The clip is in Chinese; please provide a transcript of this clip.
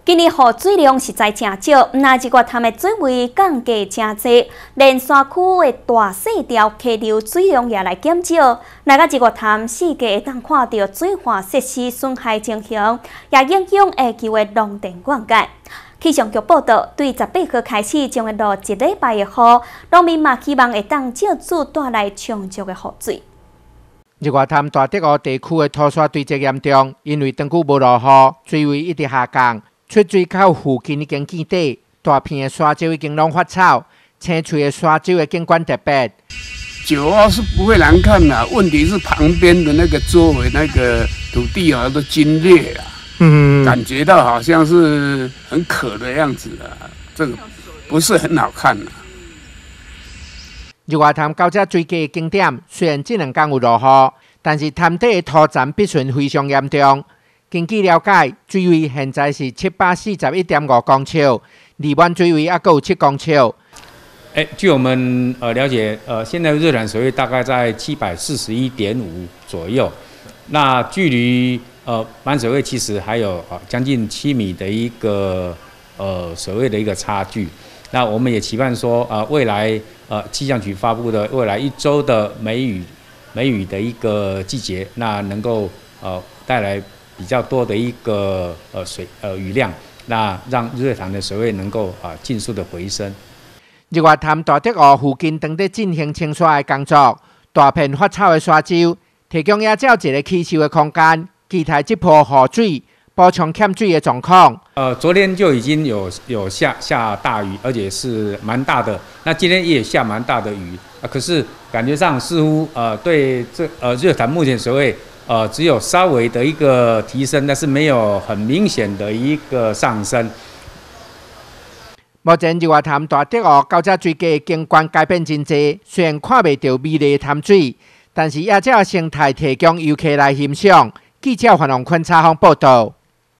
今年雨水量实在真少，那一个潭的水位降低真济，连山区的大细条溪流水量也来减少。那个一个潭四界会当看到水化设施损害情形，也影响会机会农田灌溉。气象局报道，对18号开始将会落1礼拜的雨，农民嘛希望会当借此带来充足的雨水。 日月潭大竹湖地区的土砂堆积严重，因为长久无落雨，水位一直下降。出水口附近已经见底，大片的沙洲已经拢发草，青翠的沙洲的景观特别。 9号是不会难看啦，问题是旁边的那个周围那个土地啊都龟裂啊，感觉到好像是很渴的样子啊，这个不是很好看啦。 日月潭到这水价的景点，虽然这2天有落雨，但是潭底的土层逼顺非常严重。根据了解，水位现在是741.5公尺，离岸水位还有7公尺。 据我们了解，现在日潭水位大概在741.5左右，那距离满水位其实还有将近7米的一个水位的一个差距。那我们也期盼说，未来气象局发布的未来1周的梅雨的一个季节，那能够带来比较多的一个雨量，那让日月潭的水位能够尽速的回升。 日月潭大竹湖附近正在进行清沙的工作，大片发草的沙洲提供野鸟一个栖息的空间，期待这波雨水补充欠水的状况。 昨天就已经有下大雨，而且是蛮大的。那今天也下蛮大的雨，可是感觉上似乎对这日月潭目前水位只有稍微的一个提升，但是没有很明显的一个上升。 目前日月潭大竹湖到这水价的景观改变真济，虽然看袂到美丽的潭水，但是野鸟生态提供游客来欣赏。记者范荣坤采访报道。